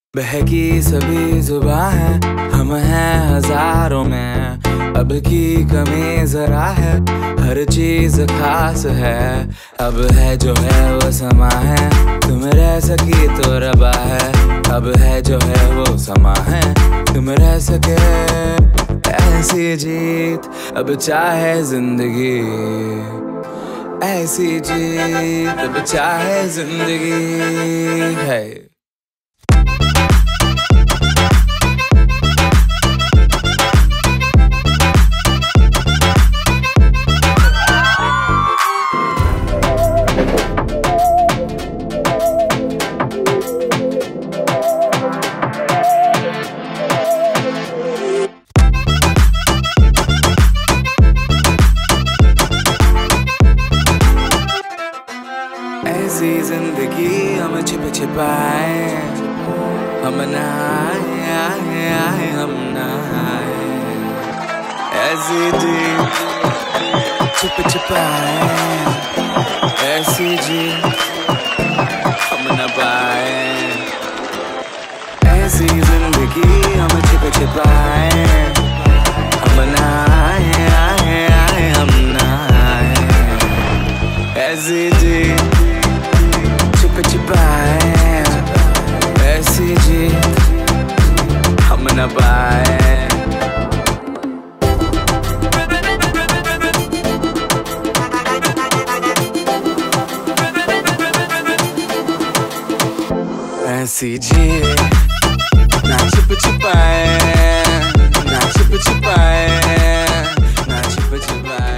बहकी सभी जुबां है, हम हैं हजारों में। अब की कमी जरा है, हर चीज खास है। अब है जो है वो समा है, तुम रह सकी तो रबा है। अब है जो है वो समा है, तुम रह सके ऐसी जीत। अब चाहे जिंदगी ऐसी जीत, अब चाहे जिंदगी है। ऐसी जिंदगी हम छिप छिपाए, हम नहाए हम नहाए। ऐसी जी छिप छिपाए, ऐसी जी हम न पाए। ऐसी जिंदगी हम छिप छिपाए, हम नहाए हम नहाए। ऐसी जी छिपाए, ऐसी जीत हम न पाए। ऐसी जीत ना छिप छिपाए, ना छिप छिपाए, ना छिप छिपाए।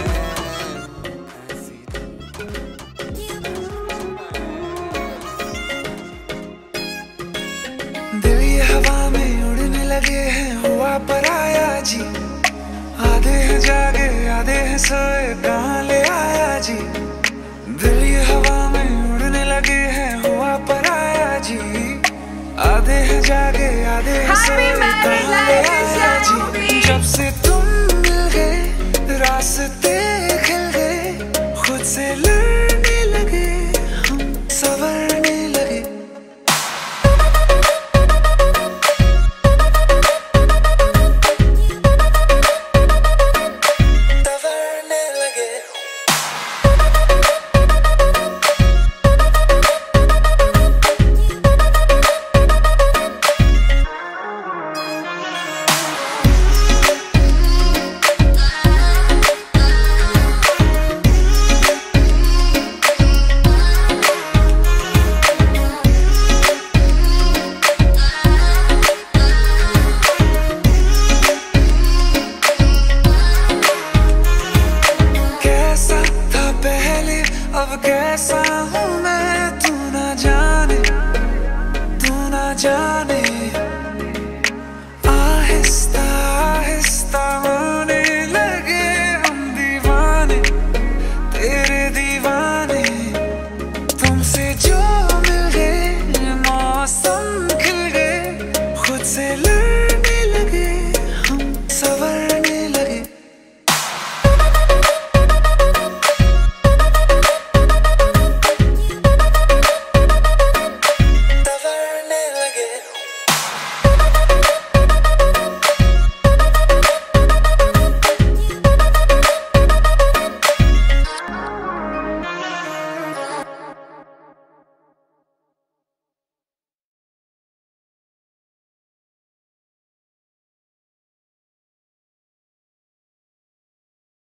दिल ये हवा में उड़ने लगे हैं, हुआ पराया जी। आधे हैं जागे आधे हैं सोए, कहाँ ले आया जी। दिल ये हवा में उड़ने लगे हैं, हुआ पराया जी। आधे हैं जागे आधे हैं सोए, कहाँ ले आया जी। जब से